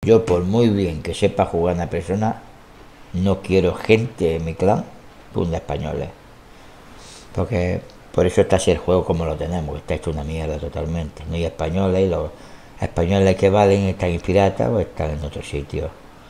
Yo, por muy bien que sepa jugar una persona, no quiero gente en mi clan de españoles. Porque por eso está así el juego como lo tenemos, está hecho una mierda totalmente. No hay españoles y los españoles que valen están en pirata o están en otro sitio.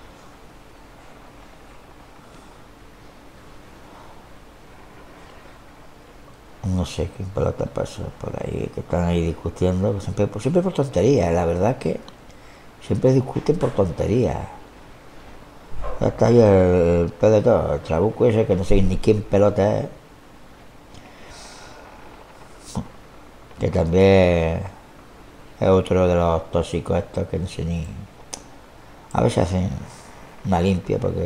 No sé qué pelota pasa por ahí, que están ahí discutiendo, siempre por tonterías. La verdad que siempre discuten por tonterías. Ya está ahí el pedo de todo, el trabuco ese que no sé ni quién pelota es, que también es otro de los tóxicos estos que no sé ni. A veces hacen una limpia porque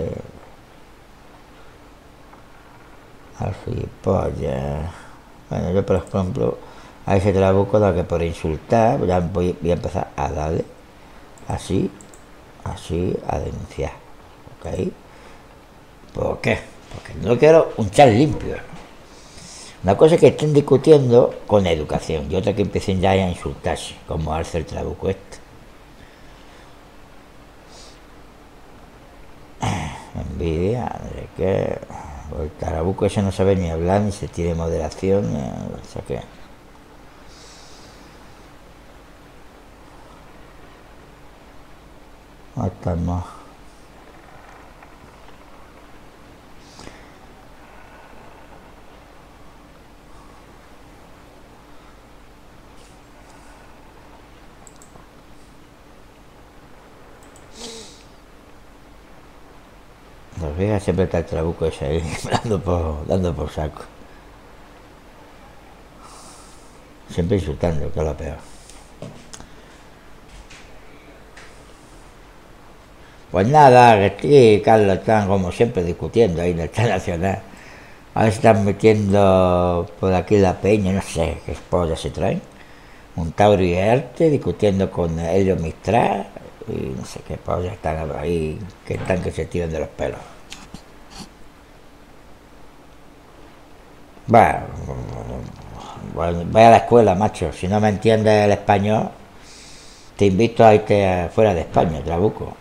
al gilipollas. Bueno, yo por ejemplo a ese trabuco da que por insultar ya voy a empezar a darle así, así a denunciar. ¿Ok? ¿Por qué? Porque no quiero un chat limpio. Una cosa es que estén discutiendo con educación y otra que empiecen ya a insultarse, como hace el trabuco este. Envidia, de que el trabuco ese no sabe ni hablar, ni se tiene moderación, o sea que. Hasta más. Los vegas siempre está el trabuco ese ahí, dando por saco. Siempre insultando, que es lo peor. Pues nada, que aquí Carlos están como siempre discutiendo ahí en el chat nacional. Ahora se están metiendo por aquí la peña, no sé qué esposa se traen. Un Tauro y Arte discutiendo con Helio Mistral y no sé qué polla están ahí que están que se tiran de los pelos. Va, vaya a la escuela, macho. Si no me entiendes el español, te invito a irte fuera de España, Trabuco.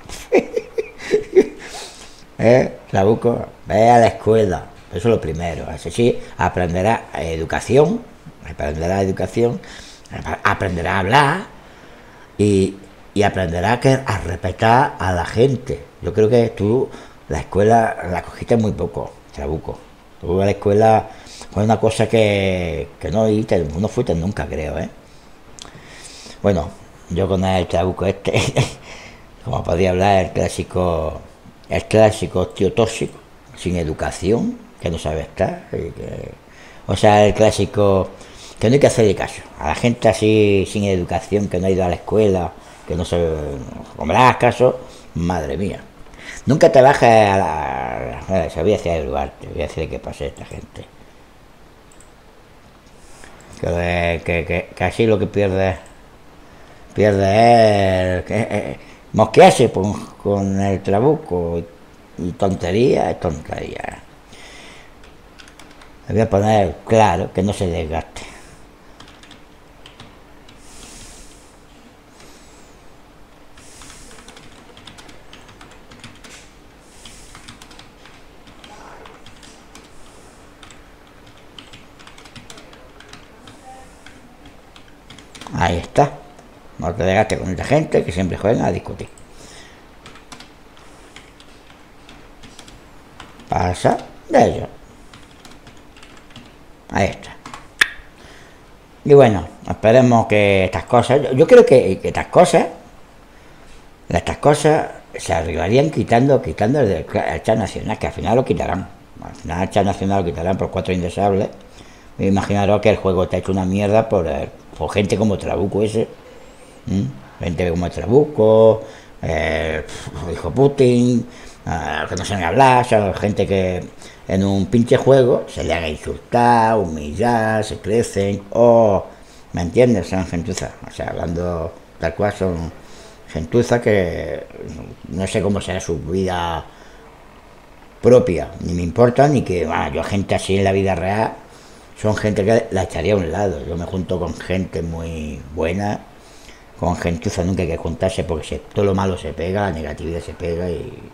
Trabuco, ve a la escuela. Eso es lo primero. Así sí, aprenderá educación, aprenderá a hablar y, y aprenderá a respetar a la gente. Yo creo que tú la escuela la cogiste muy poco, Trabuco. Tú a la escuela fue una cosa que no fuiste nunca, creo, ¿eh? Bueno, yo con el Trabuco este, como podía hablar, el clásico tío tóxico, sin educación, que no sabe estar, o sea, el clásico que no hay que hacerle caso a la gente así sin educación, que no ha ido a la escuela, que no se como le hagas caso, madre mía. Nunca te bajes se voy a hacer el lugar, te voy a decir qué pasa a esta gente. Que así lo que pierde es mosquearse con el trabuco y tontería es tontería. Le voy a poner claro que no se desgaste. Ahí está. No te desgastes con esta gente que siempre juegan a discutir. Pasa de ellos. Ahí está. Y bueno, esperemos que estas cosas. Yo creo que estas cosas se arreglarían quitando el chat nacional, que al final lo quitarán. Al final el chat nacional lo quitarán por 4 indeseables. Me imaginaros que el juego está hecho una mierda por gente como Trabuco ese. Gente como Trabuco, dijo Putin, que no saben hablar, son gente que en un pinche juego se le haga insultar, humillar, se crecen, ¿me entiendes? Son gentuza, o sea, hablando tal cual, son gentuza que no sé cómo será su vida propia, ni me importa, ni que, yo gente así en la vida real, son gente que la echaría a un lado. Yo me junto con gente muy buena, con gentuza nunca hay que juntarse porque todo lo malo se pega, la negatividad se pega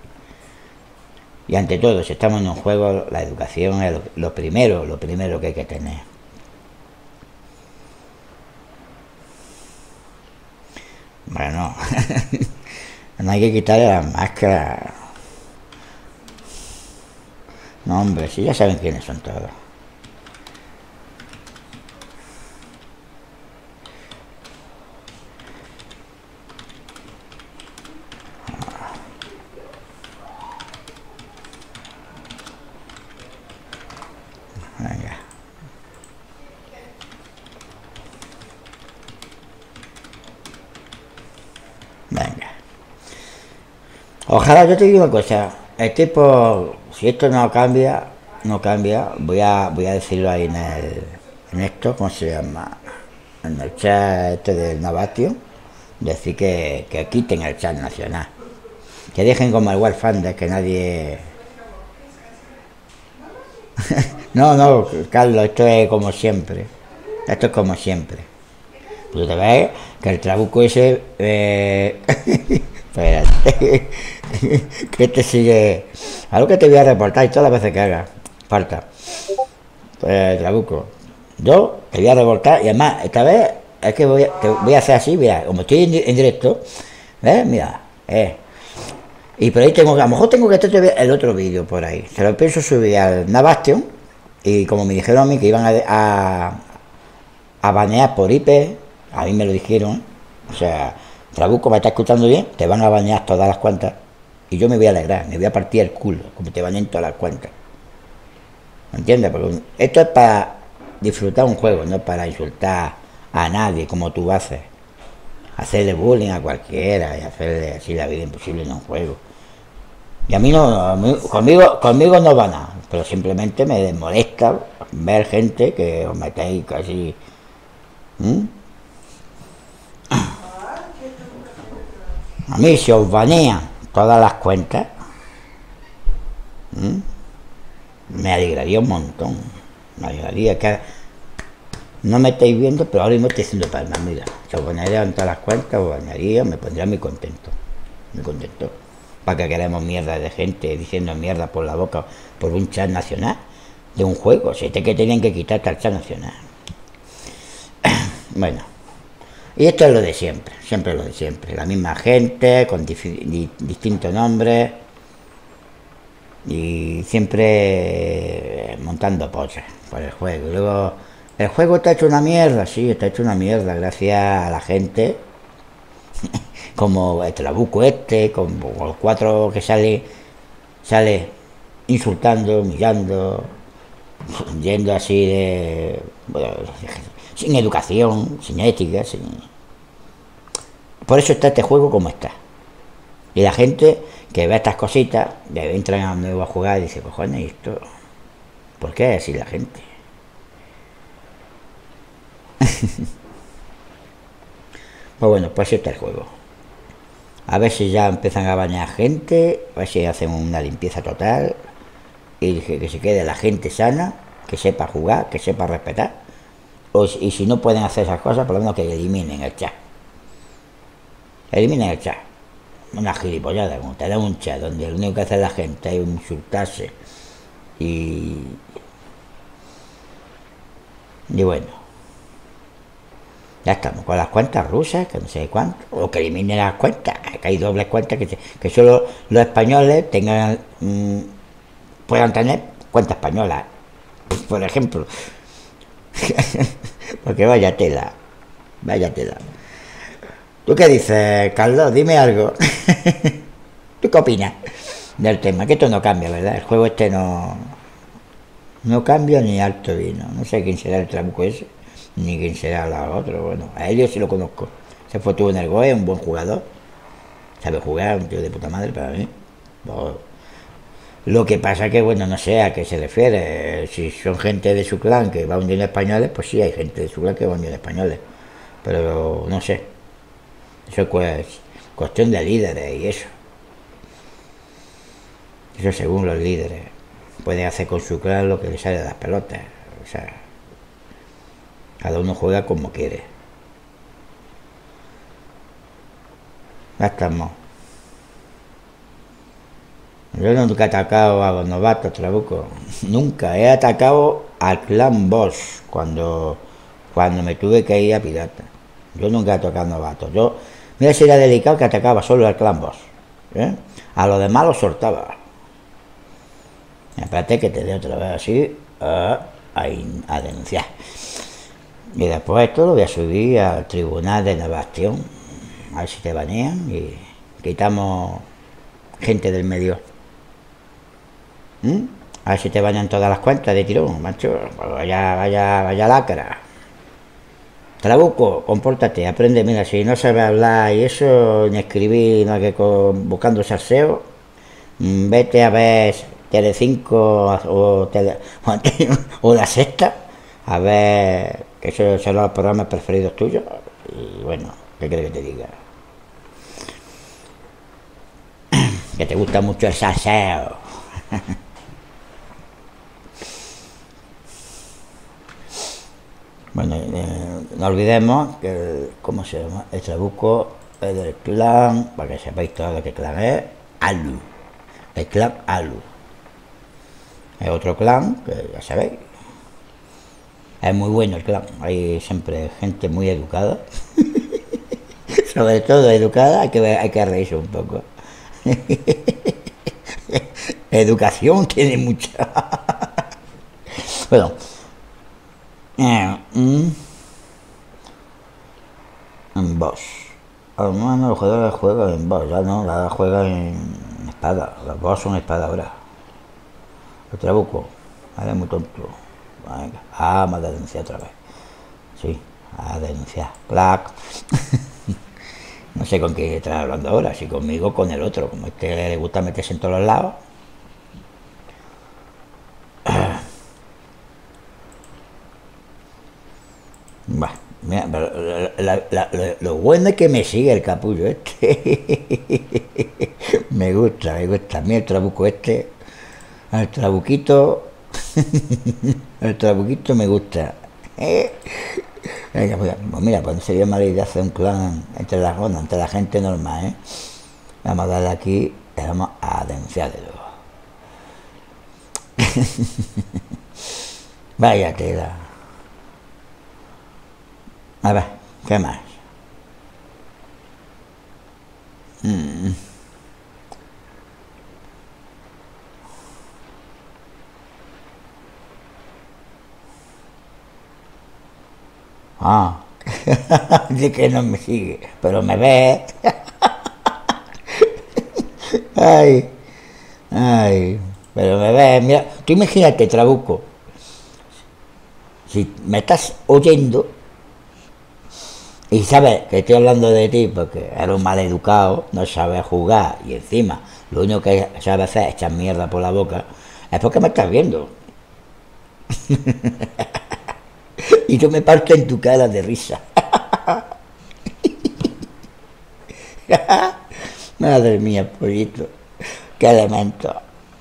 y ante todo, si estamos en un juego, la educación es lo primero que hay que tener. Bueno, no hay que quitarle la máscara. No, hombre, si ya saben quiénes son todos. Venga. Venga. Ojalá, yo te digo una cosa. El tipo, si esto no cambia, voy a decirlo ahí en esto, ¿cómo se llama? En el chat este del Navatio, decir que quiten el chat nacional. Que dejen como el War Thunder, que nadie... No, no, Carlos, esto es como siempre. Esto es como siempre. Tú te ves que el trabuco ese... espérate. Que te sigue... Algo que te voy a reportar y todas las veces que haga falta. Pues, trabuco. Yo te voy a reportar y además, esta vez es que te voy a hacer así, mira, como estoy en directo, ¿ves? Mira, y por ahí tengo, a lo mejor tengo que hacer el otro vídeo por ahí. Se lo pienso subir al Navastion y como me dijeron a mí que iban a banear por IP, a mí me lo dijeron, o sea, Trabuco me está escuchando bien, te van a banear todas las cuentas y yo me voy a alegrar, me voy a partir el culo, como te baneen todas las cuentas. ¿Me entiendes? Porque esto es para disfrutar un juego, no para insultar a nadie como tú haces. Hacerle bullying a cualquiera y hacerle así la vida imposible en un juego. Y a mí no, conmigo no va nada, pero simplemente me molesta ver gente que os metéis casi... ¿Mm? A mí si os banean todas las cuentas, me alegraría un montón. Me alegraría que... No me estáis viendo, pero ahora mismo estoy haciendo palmas, mira. Si os banearían todas las cuentas, os banearía, me pondría muy contento. Muy contento. ¿Para que queremos mierda de gente diciendo mierda por la boca por un chat nacional de un juego? Si que tenían que quitarte al chat nacional. Bueno, y esto es lo de siempre lo de siempre. La misma gente, con distintos nombres y siempre montando poses por el juego. Y luego, el juego está hecho una mierda, sí, está hecho una mierda gracias a la gente. Como el trabuco como los 4 que sale insultando, humillando, yendo así de... Bueno, sin educación, sin ética, sin... Por eso está este juego como está. Y la gente que ve estas cositas, entran a nuevo a jugar y dice, cojones, esto... ¿Por qué es así la gente? Pues bueno, pues está el juego. A ver si ya empiezan a bañar gente, a ver si hacen una limpieza total y que se quede la gente sana, que sepa jugar, que sepa respetar. Y si no pueden hacer esas cosas, por lo menos que eliminen el chat. Eliminen el chat. Una gilipollada, como te da un chat donde lo único que hace la gente es insultarse y bueno. Ya estamos con las cuentas rusas, que no sé cuánto, o que eliminen las cuentas, que hay dobles cuentas, que solo los españoles puedan tener cuenta española, por ejemplo. Porque vaya tela. ¿Tú qué dices, Carlos? Dime algo. ¿Tú qué opinas del tema? Que esto no cambia, ¿verdad? El juego este no cambia ni alto vino. No sé quién será el trabuco ese, ni quién será la otro. Bueno, a Helio sí lo conozco. Se fue tú en el GOE, un buen jugador. Sabe jugar, un tío de puta madre para mí. Lo que pasa que, bueno, no sé a qué se refiere. Si son gente de su clan que va hundiendo españoles, pues sí, hay gente de su clan que va hundiendo españoles. Pero no sé. Eso es cuestión de líderes y eso. Eso según los líderes. Pueden hacer con su clan lo que les sale de las pelotas. O sea, cada uno juega como quiere. Ya estamos. Yo nunca he atacado a los novatos, Trabuco. Nunca. He atacado al clan boss cuando me tuve que ir a pirata. Yo nunca he tocado novatos. Mira si era delicado que atacaba solo al clan boss. ¿Eh? A los demás los soltaba. Espérate que te dé otra vez así. A denunciar. Y después esto lo voy a subir al tribunal de Nabastión. A ver si te banean y quitamos gente del medio. A ver si te bañan todas las cuentas de tirón, macho. Pues vaya lacra. Trabuco, compórtate, aprende. Mira, si no sabes hablar y eso, ni escribir, no que buscando salseo, vete a ver Telecinco o La Sexta, a ver, que esos son los programas preferidos tuyos. Y bueno, ¿qué crees que te diga? Que te gusta mucho el salseo. Bueno, no olvidemos que, ¿cómo se llama? El Trabuco es del clan, para que sepáis todo lo que clan es, Alu. El clan Alu. Es otro clan, que ya sabéis. Es muy bueno el clan. Hay siempre gente muy educada. Sobre todo educada, hay que reírse un poco. Educación tiene mucha. Bueno. En boss. Hermano, los jugadores juegan en boss, ya no, la juegan en espada. Los boss son espada ahora. El Trabuco. Vale, muy tonto. Venga. Me ha denunciado otra vez. Sí, a denunciar. Clac. No sé con quién estás hablando ahora, si conmigo o con el otro. Como este le gusta meterse en todos los lados. Bah, mira, lo bueno es que me sigue el capullo este. Me gusta. A mí el Trabuco este. El Trabuquito. El Trabuquito me gusta. Pues mira, pues no sería mala idea hacer un clan entre la gente normal, ¿eh? Vamos a darle aquí y vamos a denunciar de nuevo. Vaya tela. A ver, ¿qué más? Dice que no me sigue, pero me ve. Ay, pero me ve. Mira, tú imagínate, Trabuco, si me estás oyendo y sabes que estoy hablando de ti porque eres un mal educado, no sabes jugar y encima lo único que sabes hacer es echar mierda por la boca, es porque me estás viendo. Y yo me parto en tu cara de risa. Madre mía, pollito, qué elemento.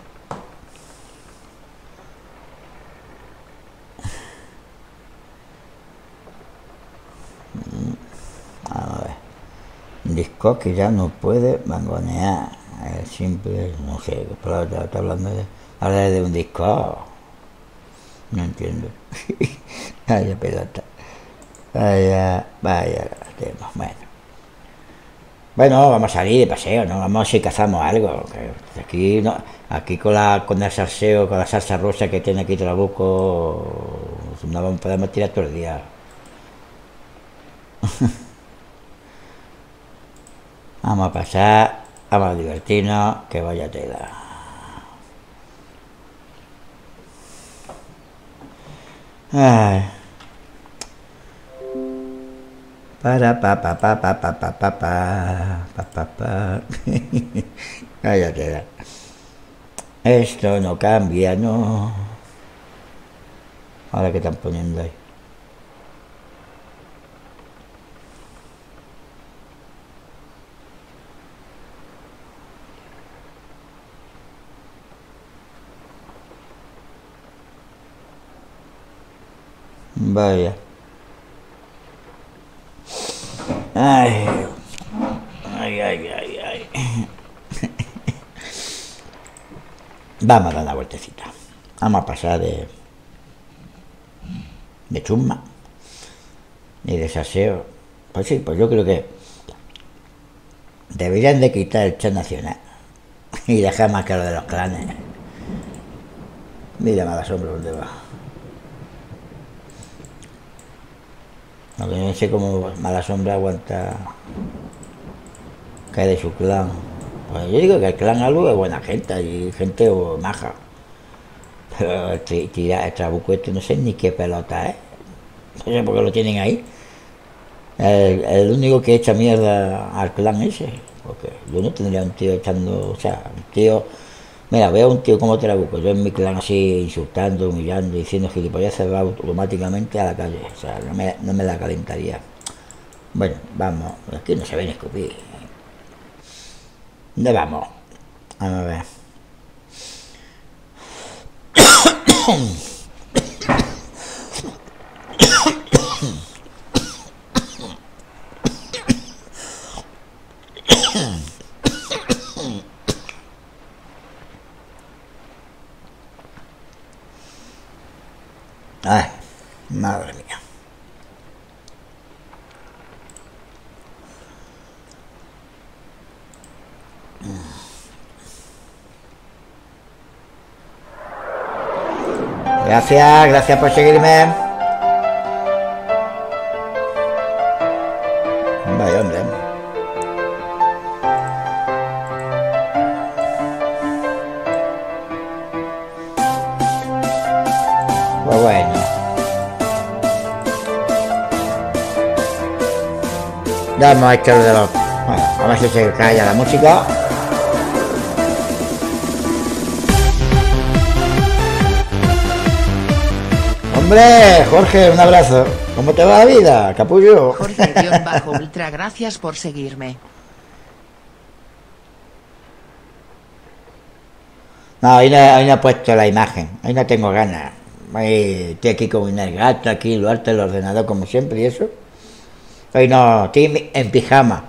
Vamos a ver. Disco que ya no puede mangonear. Es simple, no sé, pero está hablando de un disco. No entiendo. Vaya pelota. Vaya tema. Bueno, vamos a salir de paseo, ¿no? Vamos a ver si cazamos algo. Que aquí no, aquí con el salseo, con la salsa rosa que tiene aquí Trabuco, no podemos tirar todo el día. Vamos a pasar, vamos a divertirnos, que vaya tela. Ay. Para pa pa pa pa pa pa pa pa. Vaya tela. Esto no cambia, no. Ahora que están poniendo ahí. Vaya. Ay, ay, ay, ay. Vamos a dar una vueltecita. Vamos a pasar de chusma y de saseo. Pues sí, pues yo creo que deberían de quitar el chat nacional y dejar más que lo de los clanes. Mira mala sombra dónde va. Aunque no sé cómo mala sombra aguanta cae de su clan. Pues yo digo que el clan Alu es buena gente y gente maja. Pero el trabuco este no sé ni qué pelota es. No sé por qué lo tienen ahí. El único que echa mierda al clan ese. Porque yo no tendría un tío echando. O sea, un tío. Mira, veo a un tío como Trabuco, yo en mi clan así insultando, humillando, diciendo gilipollas, se va automáticamente a la calle. O sea, no me la calentaría. Bueno, vamos. Aquí no se ven escupir. ¿Dónde vamos? Vamos a ver. Ay, madre mía. Gracias por seguirme. Vaya hombre. Pues bueno. Vamos a esto de los. Bueno, a ver si se calla la música. Hombre, Jorge, un abrazo. ¿Cómo te va la vida, capullo? Jorge-Ultra, gracias por seguirme. No, hoy no he puesto la imagen. Hoy no tengo ganas. Estoy aquí con el gato, aquí, lo alto del ordenador como siempre y eso. Hoy no, estoy en pijama.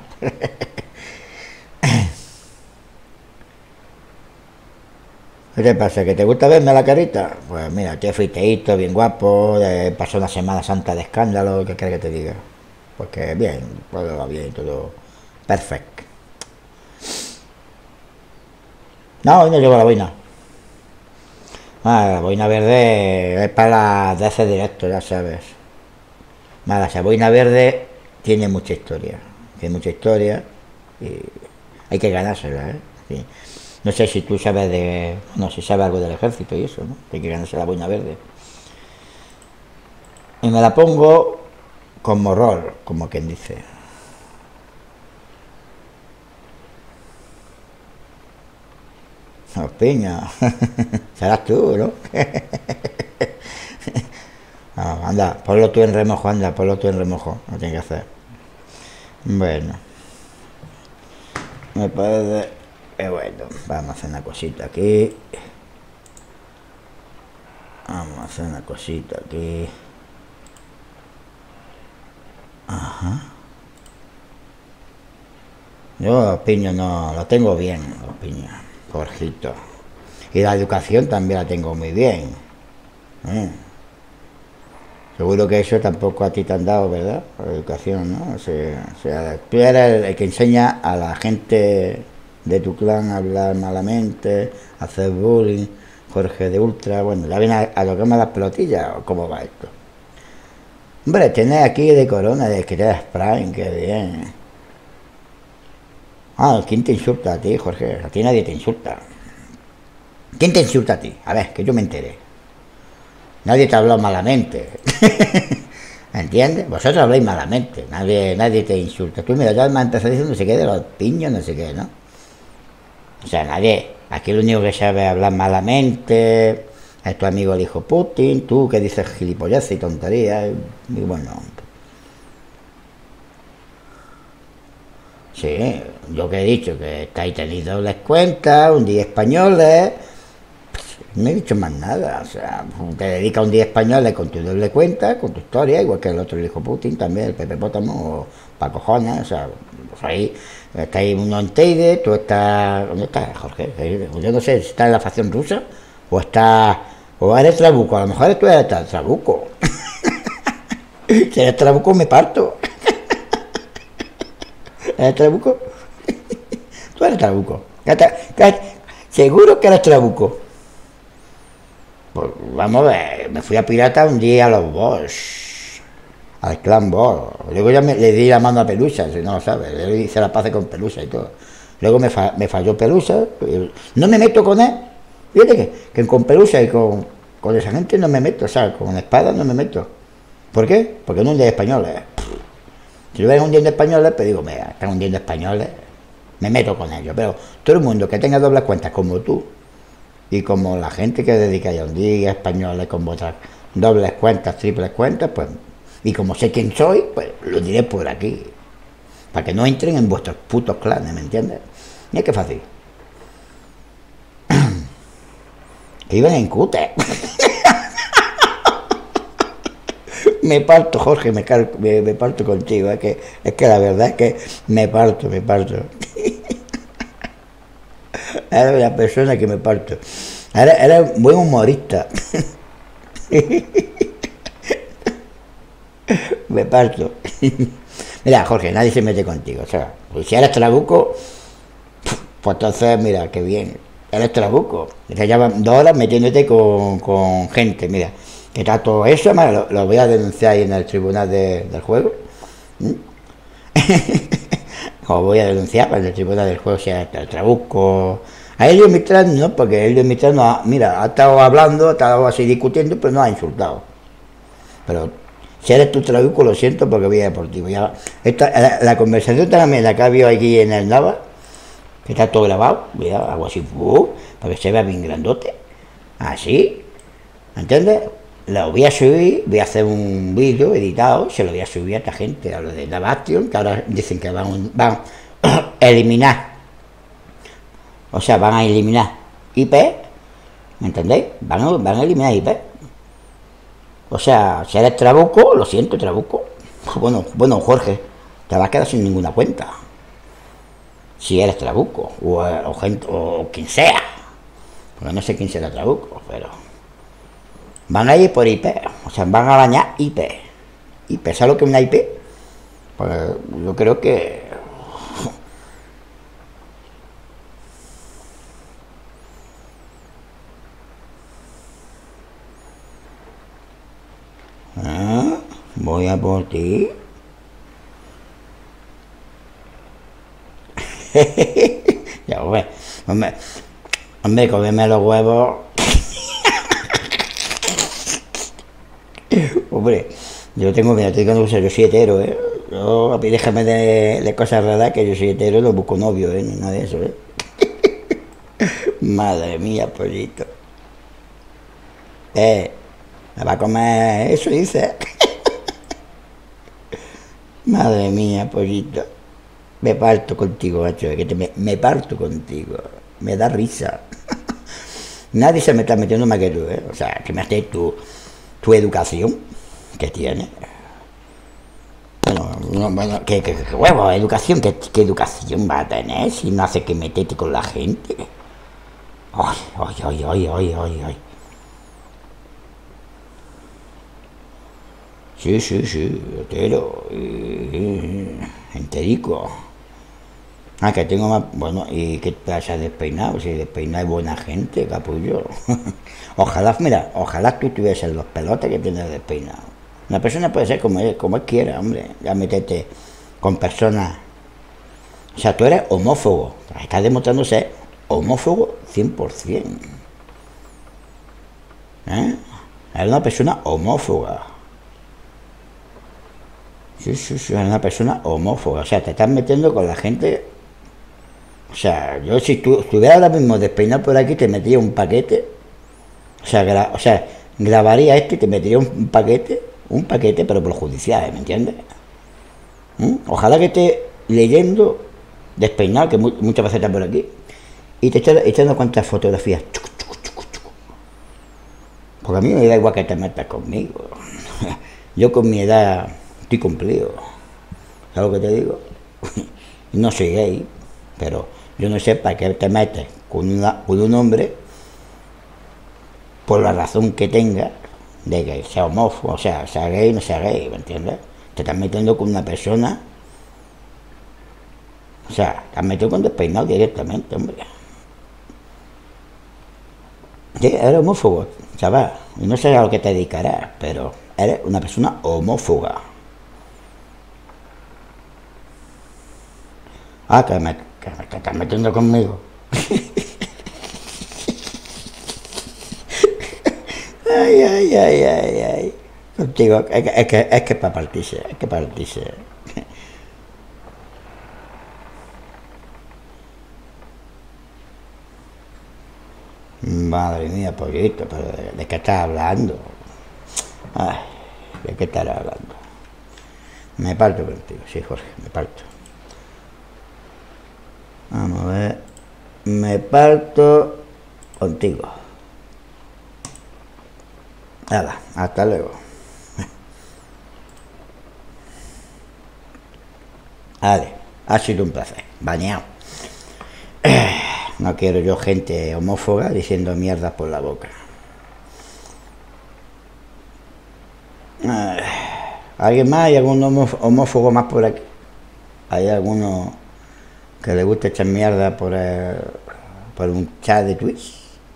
¿Qué te pasa? ¿Que te gusta verme la carita? Pues mira, estoy friteíto, bien guapo, pasó una Semana Santa de escándalo, ¿qué quieres que te diga? Porque bien, todo va bien, todo perfecto. No, hoy no llevo la boina. La boina verde es para de ese directo, ya sabes. Nada, esa boina verde tiene mucha historia. Tiene mucha historia y hay que ganársela, ¿eh? Sí. No sé si tú sabes de. No, si sabes algo del ejército y eso, ¿no? Hay que ganarse la boina verde. Y me la pongo como rol, como quien dice. No, piña. Serás tú, ¿no? No, anda, ponlo tú en remojo, anda, ponlo tú en remojo. No tiene que hacer. Bueno. Me parece. Bueno, vamos a hacer una cosita aquí. Vamos a hacer una cosita aquí. Ajá. Yo los piños no, lo tengo bien, los piños, Jorgito. Y la educación también la tengo muy bien. Seguro que eso tampoco a ti te han dado, ¿verdad? La educación, ¿no? O sea, tú eres el que enseña a la gente de tu clan a hablar malamente, a hacer bullying, Jorge de Ultra. Bueno, ya viene a tocarme las pelotillas, ¿o cómo va esto? Hombre, tienes aquí de corona, de que eres Prime, qué bien. ¿Quién te insulta a ti, Jorge? A ti nadie te insulta. ¿Quién te insulta a ti? A ver, que yo me entere. Nadie te ha hablado malamente. ¿Entiendes? Vosotros habláis malamente. Nadie te insulta. Tú, mira, ya me has empezado diciendo no sé qué de los piños, no sé qué, ¿no? O sea, nadie. Aquí el único que sabe hablar malamente es tu amigo el hijo Putin, tú que dices gilipollas y tonterías. Y bueno. Sí, yo que he dicho que estáis teniendo dobles cuentas, un día españoles. No he dicho más nada, o sea, te dedica un día español con tu doble cuenta, con tu historia, igual que el otro, el hijo Putin, también, el Pepe Pótamo, o pa' cojones, o sea, pues ahí está ahí uno en Teide, tú estás, ¿dónde estás, Jorge? Yo no sé si estás en la facción rusa, o estás, o eres Trabuco, a lo mejor tú eres Trabuco. Si eres Trabuco me parto. ¿Eres Trabuco? Tú eres Trabuco. Seguro que eres Trabuco. Pues vamos a ver, me fui a pirata un día a los Bosch, al clan Bosch. Luego ya le di la mano a Pelusa, si no lo sabes, le hice la paz con Pelusa y todo. Luego me falló Pelusa, no me meto con él. Fíjate que con Pelusa y con esa gente no me meto, o sea, con espada no me meto. ¿Por qué? Porque no hundiendo españoles. Si lo ven hundiendo españoles, pues digo, mira, están hundiendo españoles, me meto con ellos. Pero todo el mundo que tenga dobles cuentas como tú, y como la gente que dedica a hundir españoles con vuestras dobles cuentas, triples cuentas, pues, y como sé quién soy, pues lo diré por aquí. Para que no entren en vuestros putos clanes, ¿me entiendes? Mira qué fácil. Que iban en cute. Me parto, Jorge, me parto contigo. Es que la verdad es que me parto. Era una persona que me parto. Era un buen humorista. Me parto. Mira, Jorge, nadie se mete contigo. O sea, pues si eres Trabuco, pues entonces, mira, qué bien. Eres Trabuco. Te llevan 2 horas metiéndote con gente, mira. Que está todo eso, lo voy a denunciar ahí en el tribunal del juego. Os voy a denunciar para el tribunal del juego, sea el Trabuco. A Helio Mistral no, porque Helio Mistral no mira, ha estado hablando, ha estado así discutiendo, pero no ha insultado. Pero si eres tu Trabuco, lo siento porque voy a deportivo. Ya, la conversación también la que ha habido aquí en el Nava, que está todo grabado, mira, algo así, para que se vea bien grandote. Así, ¿entiendes? Lo voy a subir, voy a hacer un vídeo editado, se lo voy a subir a esta gente, a los de Navastion, que ahora dicen que van a eliminar. O sea, van a eliminar IP, ¿me entendéis? Van a eliminar IP. O sea, si eres Trabuco, lo siento, Trabuco. Bueno, Jorge, te vas a quedar sin ninguna cuenta. Si eres Trabuco, o gente, o quien sea. Porque no sé quién será Trabuco, pero van a ir por IP, o sea, van a bañar IP. ¿Sabes lo que es una IP? Pues yo creo que voy a por ti. Ya, hombre, cómeme los huevos. Hombre, yo tengo, mira, te digo una cosa, yo soy hetero, Yo, a mí déjame de cosas raras, que yo soy hetero, no busco novio, ni nada de eso, Madre mía, pollito. ¿Me va a comer eso, dice? Madre mía, pollito. Me parto contigo, macho, me parto contigo. Me da risa. Nadie se me está metiendo más que tú, O sea, que me haces tu educación que tienes. Bueno, ¿qué huevo? ¿Educación? ¿Qué educación va a tener si no hace que meterte con la gente? Ay. Sí, hetero. Enterico. Que tengo más. Bueno, ¿y qué pasa despeinado? Si despeinado es buena gente, capullo. Ojalá tú tuvieses los pelotes que tienes despeinado. Una persona puede ser como él quiera, hombre. Ya metete con personas. O sea, tú eres homófobo. Estás demostrando ser homófobo 100%. Eres una persona homófoba. Sí, eres una persona homófoba. O sea, te estás metiendo con la gente. O sea, yo si tú estuviera ahora mismo despeinado por aquí, te metía un paquete. O sea, grabaría esto y te metería un paquete, pero por judicial, ¿me entiendes? Ojalá que esté leyendo despeinado, que muchas veces está por aquí, y te echando cuantas fotografías. Porque a mí me da igual que te metas conmigo. Yo con mi edad estoy cumplido. ¿Sabes lo que te digo? No soy gay, pero yo no sé para qué te metes con un hombre por la razón que tenga de que sea homófobo, o sea gay o no sea gay, ¿me entiendes? Te estás metiendo con una persona, o sea, te has metido con despeinado directamente, hombre. Sí, eres homófobo, chaval, y no sé a lo que te dedicarás, pero eres una persona homófoba. Ah, que te estás metiendo conmigo. Ay, ay, ay, ay, ay. Contigo, es que para partirse, es que para partirse. Madre mía, pollito, pero ¿de qué estás hablando? Ay, ¿de qué estás hablando? Me parto contigo, sí, Jorge, me parto. Vamos a ver. Me parto contigo. Nada, hasta luego. Vale, ha sido un placer. Bañado. No quiero yo gente homófoba diciendo mierdas por la boca. ¿Alguien más? ¿Hay algún homófobo más por aquí? ¿Hay alguno que le guste echar mierda por un chat de Twitch?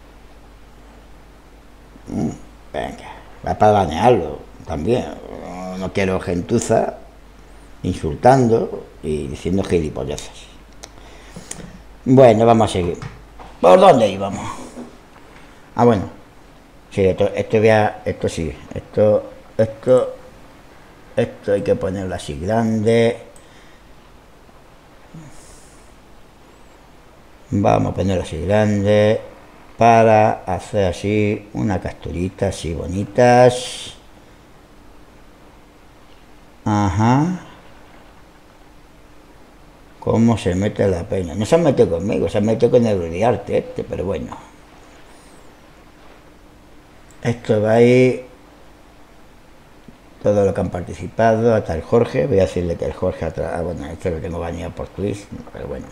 Venga, va para banearlo también. No quiero gentuza insultando y diciendo gilipolleces. Bueno, vamos a seguir. ¿Por dónde íbamos? Ah, bueno. Sí, esto sí. Esto hay que ponerlo así grande. Vamos a ponerlo así grande para hacer así una capturita así bonitas. Ajá. ¿Cómo se mete la peña? No se han metido conmigo, se han metido con el Uriarte pero bueno. Esto va a ir todo lo que han participado, hasta el Jorge. Voy a decirle que el Jorge atrás, bueno, esto lo tengo bañado por Twitch, pero bueno.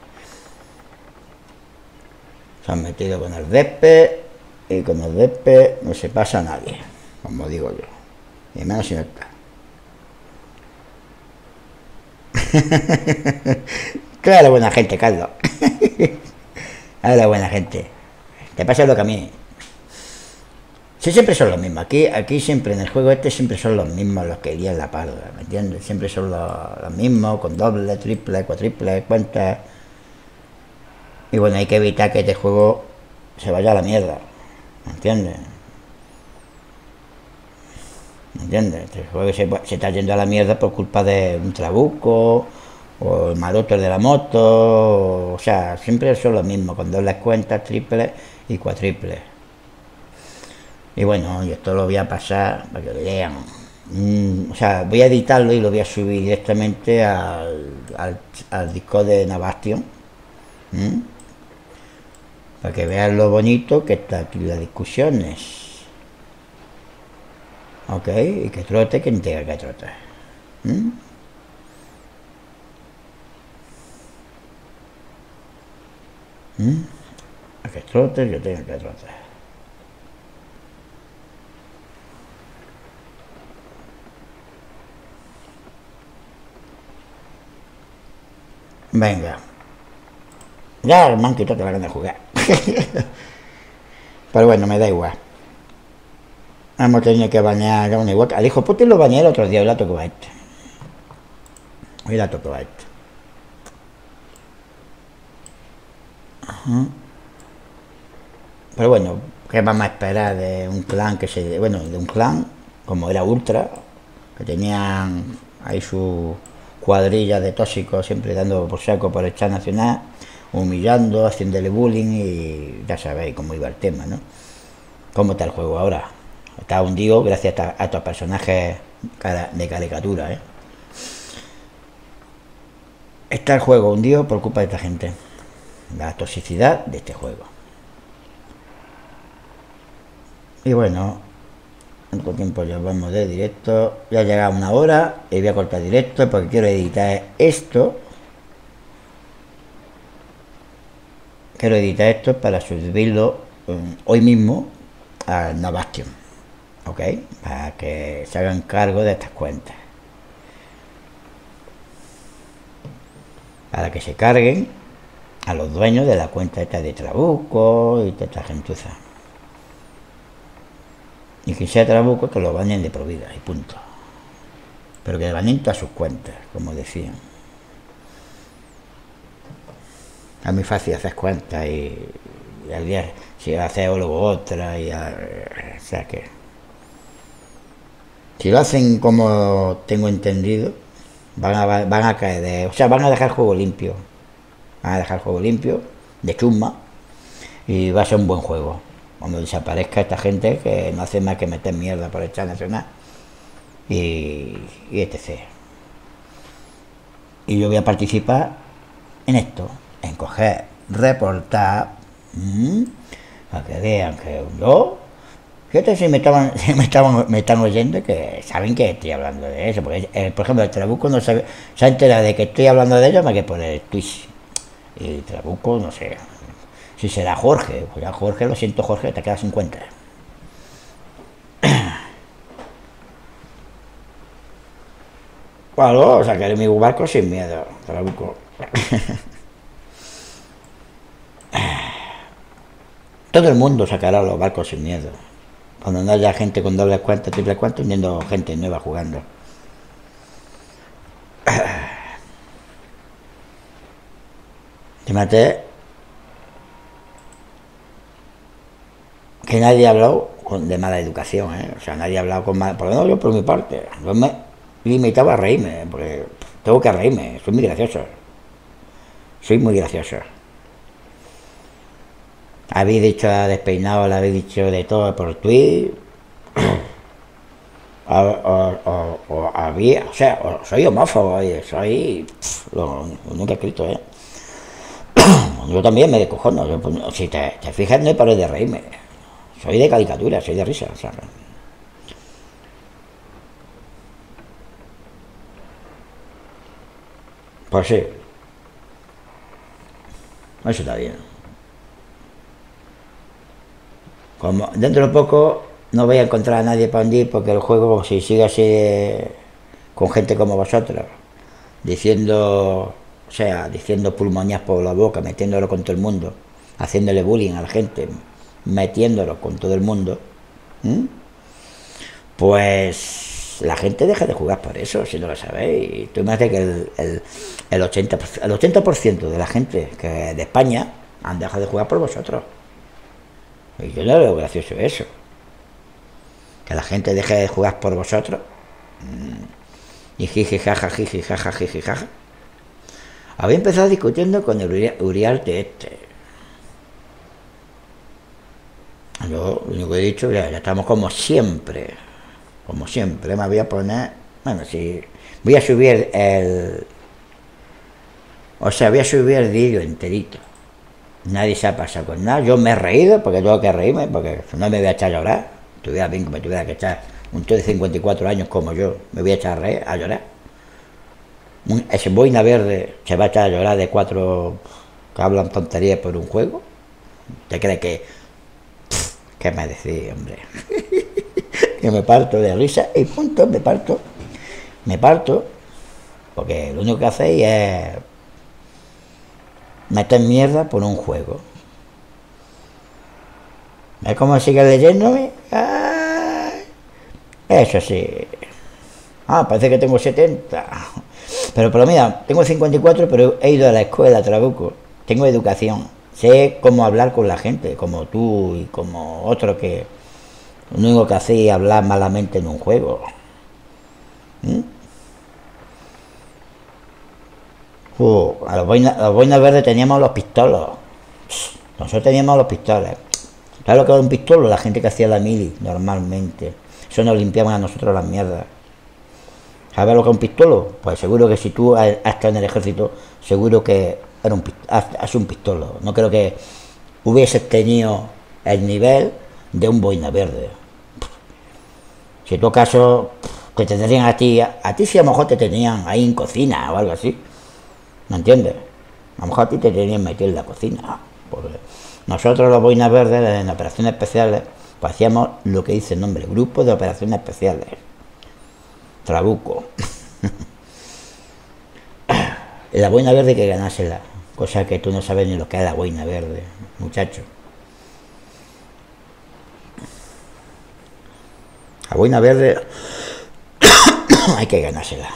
Se han metido con el Despe y con el Despe no se pasa a nadie, como digo yo. Y menos si no está. Claro, buena gente, Carlos. Hola, buena gente. Te pasa lo que a mí. Sí, siempre son los mismos. Aquí siempre en el juego siempre son los mismos los que lían la parda, ¿me entiendes? Siempre son los mismos, con doble, triple, cuatriple, cuentas. Y bueno, hay que evitar que este juego se vaya a la mierda, ¿me entiendes? ¿Me entiendes? Este juego se está yendo a la mierda por culpa de un trabuco o el maroto de la moto, o sea, siempre son los mismos, con dobles cuentas, triples y cuatriples. Y bueno, y esto lo voy a pasar para que lo vean. O sea, voy a editarlo y lo voy a subir directamente al disco de Navastion. Para que vean lo bonito que está aquí las discusiones. Ok, y que trote quien tenga que trotar. A que trote yo tengo que trotar. Venga. Ya me han quitado la gana de jugar. Pero bueno, me da igual. Hemos tenido que bañar a un igual. Al hijo puto lo bañé el otro día, hoy la tocó a este. Hoy la tocó a este. Pero bueno, ¿qué vamos a esperar de un clan de un clan como era Ultra, que tenían ahí su cuadrilla de tóxicos siempre dando por saco por el chat nacional, humillando, haciéndole bullying y ya sabéis cómo iba el tema, ¿no? ¿Cómo está el juego ahora? Está hundido gracias a estos personajes de caricatura, ¿eh? Está el juego hundido por culpa de esta gente. La toxicidad de este juego. Y bueno, ¿cuánto tiempo llevamos de directo? Ya ha llegado 1 hora y voy a cortar directo porque quiero editar esto. Quiero editar esto para subirlo hoy mismo al Novastion, ¿ok? Para que se hagan cargo de estas cuentas. Para que se carguen a los dueños de la cuenta esta de Trabuco y de esta gentuza. Y quien sea Trabuco que lo banen de por vida y punto. Pero que banen todas sus cuentas, como decían. Es muy fácil hacer cuentas y al día si hace o luego otra o sea que si lo hacen como tengo entendido van a caer o sea, van a dejar el juego limpio, de chusma, y va a ser un buen juego cuando desaparezca esta gente que no hace más que meter mierda por el chat nacional y etc. Y yo voy a participar en esto, en coger, reportar, para que vean que yo, fíjate si me están oyendo, que saben que estoy hablando de eso, porque por ejemplo el Trabuco no se ha enterado de que estoy hablando de ello más que por el Twitch. Y Trabuco no sé si será Jorge, pues ya Jorge, lo siento Jorge, te quedas sin cuenta. Bueno, sacaré mi barco sin miedo, Trabuco. Todo el mundo sacará los barcos sin miedo. Cuando no haya gente con doble cuenta, triple cuenta, teniendo gente nueva jugando. Fíjate que nadie ha hablado de mala educación, ¿eh? O sea, nadie ha hablado con mala... Por lo menos yo por mi parte. Yo me limitaba a reírme, porque tengo que reírme. Soy muy gracioso. Habéis dicho despeinado, le habéis dicho de todo por tweet. O sea, soy homófobo, soy... Lo nunca he escrito, ¿eh? Yo también me descojono. Si te fijas, no he parado de reírme. Soy de caricatura, soy de risa, o sea... Pues sí. Eso está bien. Como dentro de poco no voy a encontrar a nadie para hundir, porque el juego, si sigue así con gente como vosotros, diciendo pulmonías por la boca, metiéndolo con todo el mundo, haciéndole bullying a la gente, metiéndolo con todo el mundo, pues la gente deja de jugar por eso, si no lo sabéis. Y tú me haces que el 80% de la gente de España han dejado de jugar por vosotros. Y yo no veo gracioso eso. Que la gente deje de jugar por vosotros. Y jiji jaja, jiji jaja, jiji jaja. Había empezado discutiendo con el Uriarte este. Yo lo único que he dicho, ya estamos como siempre. Como siempre, me voy a poner... Bueno, sí. Voy a subir voy a subir el vídeo enterito. Nadie se ha pasado con nada. Yo me he reído porque tengo que reírme, porque no me voy a echar a llorar. Tuviera bien que me tuviera que echar un tío de 54 años como yo, me voy a echar a llorar. Ese boina verde se va a echar a llorar de 4 que hablan tonterías por un juego. ¿Te crees que... ¿Qué me decís, hombre? Que me parto de risa y punto, me parto, porque lo único que hacéis es meter mierda por un juego. ¿Ves cómo sigue leyéndome? ¡Ay! Eso sí. Parece que tengo 70. Pero mira, tengo 54, pero he ido a la escuela, Trabuco. Tengo educación. Sé cómo hablar con la gente, como tú y como otro que lo único que hacéis es hablar malamente en un juego. A los boinas verdes teníamos los pistolos. Nosotros teníamos los pistoles. ¿Sabes lo que era un pistolo? La gente que hacía la mili normalmente. Eso nos limpiaban a nosotros las mierdas. ¿Sabes lo que es un pistolo? Pues seguro que si tú has estado en el ejército, seguro que era un pistolo. No creo que hubieses tenido el nivel de un boina verde. Si tú acaso que te tenían a ti si a lo mejor te tenían ahí en cocina o algo así, ¿me entiendes? A lo mejor a ti te tenían metido en la cocina, porque nosotros los boinas verdes en operaciones especiales pues hacíamos lo que dice el nombre, grupo de operaciones especiales, Trabuco. La boina verde hay que ganársela, cosa que tú no sabes ni lo que es la boina verde, muchacho. La boina verde hay que ganársela.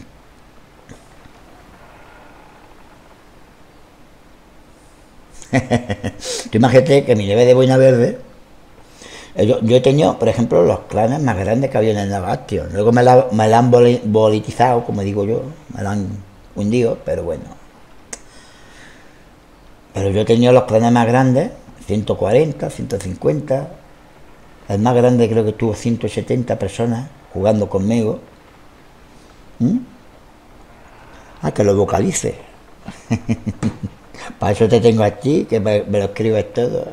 Tú imagínate que mi nivel de boina verde, yo he tenido, por ejemplo, los clanes más grandes que había en el Navastio. Luego me la han politizado, como digo yo, me la han hundido, pero bueno. Pero yo he tenido los clanes más grandes, 140, 150. El más grande creo que tuvo 170 personas jugando conmigo. Que lo vocalice. Para eso te tengo aquí, que me lo escribes todo.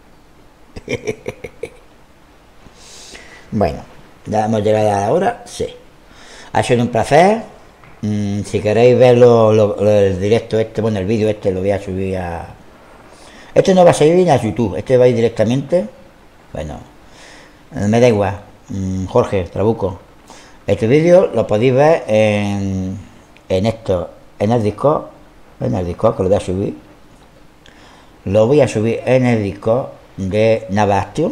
Bueno, ya hemos llegado a la hora, sí. Ha sido un placer. Si queréis ver el directo este, bueno, el vídeo este lo voy a subir a... Este no va a salir a YouTube, este va a ir directamente. Bueno, me da igual. Jorge Trabuco. Este vídeo lo podéis ver en el Discord. En el Discord que lo voy a subir. Lo voy a subir en el Discord de Navastio.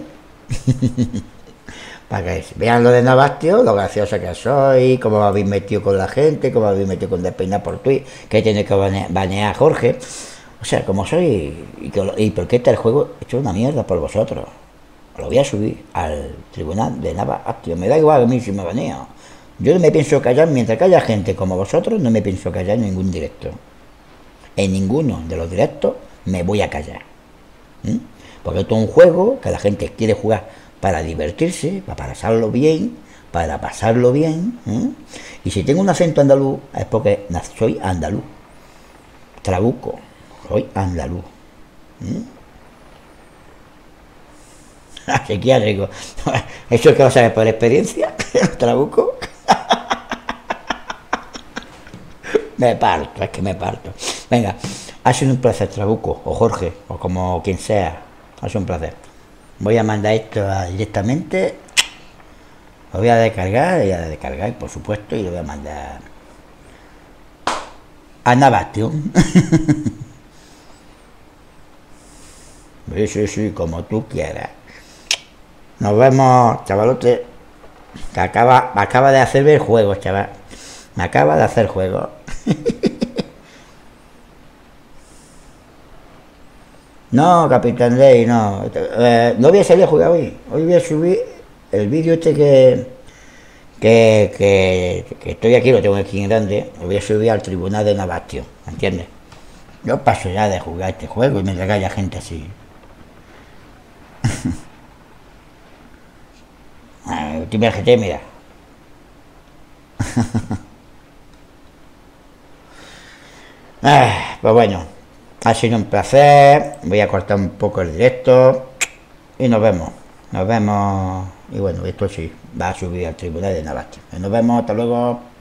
Para que vean lo de Navastio, lo gracioso que soy, cómo me habéis metido con la gente, cómo me habéis metido con Despeinar por Twitch, que tiene que banear a Jorge. O sea, como soy y porque este juego hecho una mierda por vosotros. Lo voy a subir al tribunal de Navastio. Me da igual a mí si me baneo. Yo no me pienso callar, mientras que haya gente como vosotros, no me pienso callar en ningún directo. En ninguno de los directos me voy a callar. Porque esto es un juego que la gente quiere jugar para divertirse, para pasarlo bien, Y si tengo un acento andaluz es porque soy andaluz. Trabuco, soy andaluz. Así que ya digo, eso es que lo sabes por experiencia, Trabuco. Me parto, es que me parto. Venga, ha sido un placer, Trabuco, o Jorge, o como quien sea. Ha sido un placer. Voy a mandar esto directamente. Lo voy a descargar, por supuesto, y lo voy a mandar a Navastio. Sí, como tú quieras. Nos vemos, chavalote. Que acaba de hacerme el juego, chaval. Me acaba de hacer juego. No, Capitán Day, no. No voy a salir a jugar hoy. Hoy voy a subir el vídeo este que estoy aquí, lo tengo aquí en grande. Lo voy a subir al tribunal de Navastio, ¿entiendes? Yo paso ya de jugar este juego y me haya gente así. Última GT, mira. Pues bueno, ha sido un placer. Voy a cortar un poco el directo y nos vemos. Y bueno, esto sí va a subir al tribunal de Navastio. Nos vemos, hasta luego.